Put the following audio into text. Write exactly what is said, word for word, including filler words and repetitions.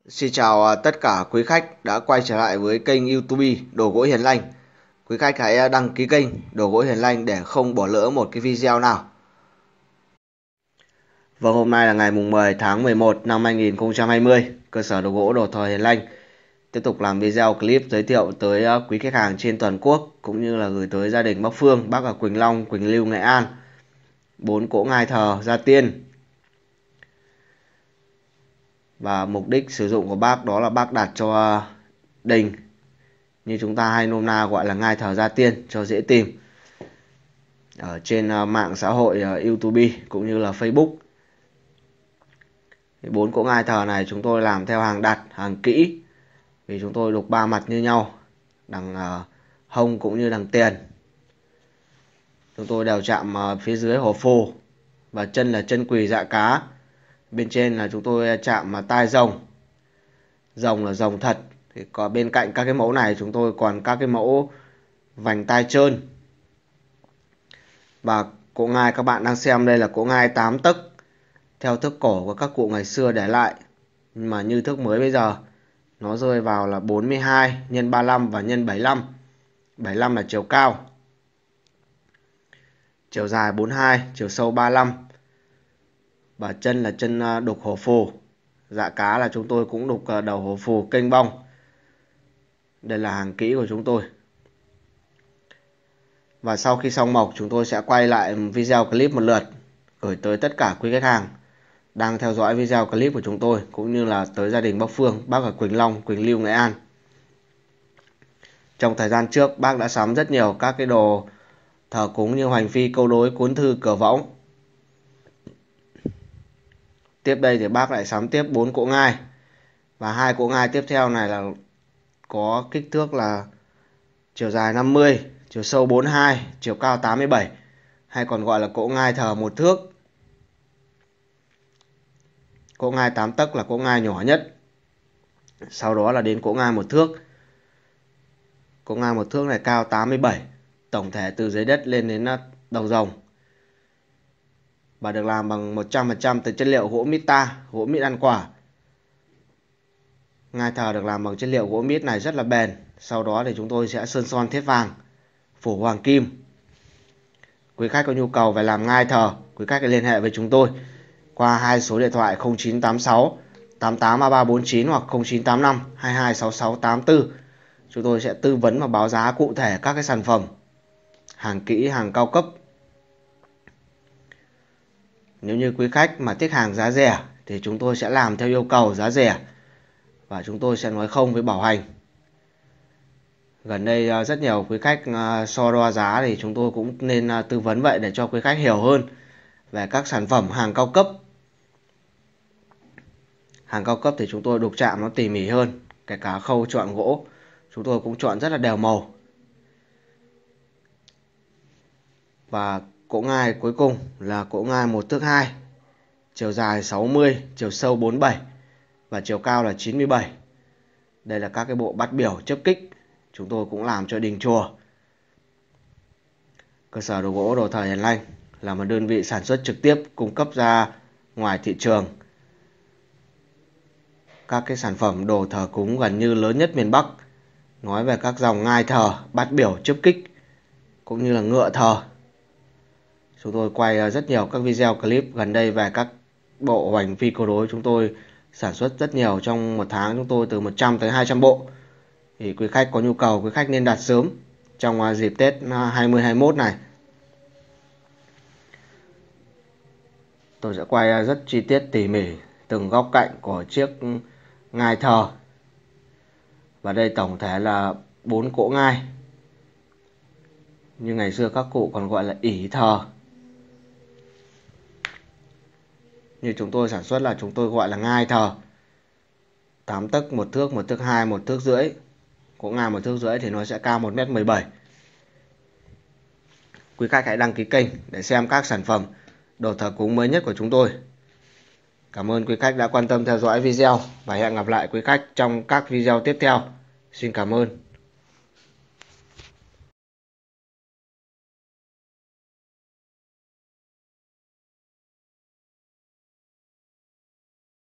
Xin chào à, tất cả quý khách đã quay trở lại với kênh YouTube Đồ Gỗ Hiền Lành. Quý khách hãy à, đăng ký kênh Đồ Gỗ Hiền Lành để không bỏ lỡ một cái video nào. Và hôm nay là ngày mùng mười tháng mười một năm hai nghìn không trăm hai mươi. Cơ sở đồ gỗ Đồ Thời Hiền Lành tiếp tục làm video clip giới thiệu tới à, quý khách hàng trên toàn quốc cũng như là gửi tới gia đình bác Phương, bác ở Quỳnh Long, Quỳnh Lưu, Nghệ An. Bốn cỗ ngai thờ gia tiên. Và mục đích sử dụng của bác đó là bác đặt cho đình, như chúng ta hay nôm na gọi là ngai thờ gia tiên cho dễ tìm ở trên mạng xã hội YouTube cũng như là Facebook. Bốn cỗ ngai thờ này chúng tôi làm theo hàng đặt, hàng kỹ, vì chúng tôi đục ba mặt như nhau, đằng hông cũng như đằng tiền. Chúng tôi đều chạm phía dưới hổ phù, và chân là chân quỳ dạ cá. Bên trên là chúng tôi chạm tai rồng, rồng là rồng thật. Thì có bên cạnh các cái mẫu này chúng tôi còn các cái mẫu vành tai trơn. Và cỗ ngai các bạn đang xem đây là cỗ ngai tám tấc theo thước cổ của các cụ ngày xưa để lại, nhưng mà như thước mới bây giờ nó rơi vào là bốn mươi hai nhân ba mươi lăm và nhân bảy mươi lăm. bảy mươi lăm là chiều cao, chiều dài bốn mươi hai, chiều sâu ba mươi lăm. Và chân là chân đục hổ phù, dạ cá là chúng tôi cũng đục đầu hổ phù kênh bong. Đây là hàng kỹ của chúng tôi. Và sau khi xong mộc chúng tôi sẽ quay lại video clip một lượt gửi tới tất cả quý khách hàng đang theo dõi video clip của chúng tôi, cũng như là tới gia đình bác Phương, bác ở Quỳnh Long, Quỳnh Lưu, Nghệ An. Trong thời gian trước bác đã sắm rất nhiều các cái đồ thờ cúng như hoành phi, câu đối, cuốn thư, cửa võng. Tiếp đây thì bác lại sắm tiếp bốn cỗ ngai. Và hai cỗ ngai tiếp theo này là có kích thước là chiều dài năm mươi, chiều sâu bốn mươi hai, chiều cao tám mươi bảy, hay còn gọi là cỗ ngai thờ một thước. Cỗ ngai tám tấc là cỗ ngai nhỏ nhất. Sau đó là đến cỗ ngai một thước. Cỗ ngai một thước này cao tám mươi bảy, tổng thể từ dưới đất lên đến đầu rồng. Và được làm bằng một trăm phần trăm từ chất liệu gỗ mít ta, gỗ mít ăn quả. Ngai thờ được làm bằng chất liệu gỗ mít này rất là bền. Sau đó thì chúng tôi sẽ sơn son thép vàng, phủ hoàng kim. Quý khách có nhu cầu về làm ngai thờ, quý khách hãy liên hệ với chúng tôi qua hai số điện thoại không chín tám sáu tám tám ba ba bốn chín hoặc không chín tám năm hai hai sáu sáu tám tư. Chúng tôi sẽ tư vấn và báo giá cụ thể các cái sản phẩm, hàng kỹ, hàng cao cấp. Nếu như quý khách mà thích hàng giá rẻ thì chúng tôi sẽ làm theo yêu cầu giá rẻ, và chúng tôi sẽ nói không với bảo hành. Gần đây rất nhiều quý khách so đo giá thì chúng tôi cũng nên tư vấn vậy để cho quý khách hiểu hơn về các sản phẩm hàng cao cấp. Hàng cao cấp thì chúng tôi đục chạm nó tỉ mỉ hơn, kể cả khâu chọn gỗ chúng tôi cũng chọn rất là đều màu. Và cỗ ngai cuối cùng là cỗ ngai một thước hai, chiều dài sáu mươi, chiều sâu bốn mươi bảy và chiều cao là chín mươi bảy. Đây là các cái bộ bát biểu chấp kích chúng tôi cũng làm cho đình chùa. Cơ sở đồ gỗ Đồ Thời Hiền Lành là một đơn vị sản xuất trực tiếp cung cấp ra ngoài thị trường các cái sản phẩm đồ thờ cúng gần như lớn nhất miền Bắc. Nói về các dòng ngai thờ, bát biểu chấp kích cũng như là ngựa thờ, chúng tôi quay rất nhiều các video clip gần đây về các bộ hoành phi, câu đối. Chúng tôi sản xuất rất nhiều, trong một tháng chúng tôi từ một trăm tới hai trăm bộ. Thì quý khách có nhu cầu, quý khách nên đặt sớm trong dịp Tết hai mươi hai mươi mốt này. Tôi sẽ quay rất chi tiết tỉ mỉ từng góc cạnh của chiếc ngai thờ. Và đây tổng thể là bốn cỗ ngai, như ngày xưa các cụ còn gọi là ỷ thờ. Như chúng tôi sản xuất là chúng tôi gọi là ngai thờ tám tấc, một thước, một thước hai, một thước rưỡi. Cỗ ngai một thước rưỡi thì nó sẽ cao một mét mười bảy. Quý khách hãy đăng ký kênh để xem các sản phẩm đồ thờ cúng mới nhất của chúng tôi. Cảm ơn quý khách đã quan tâm theo dõi video và hẹn gặp lại quý khách trong các video tiếp theo. Xin cảm ơn.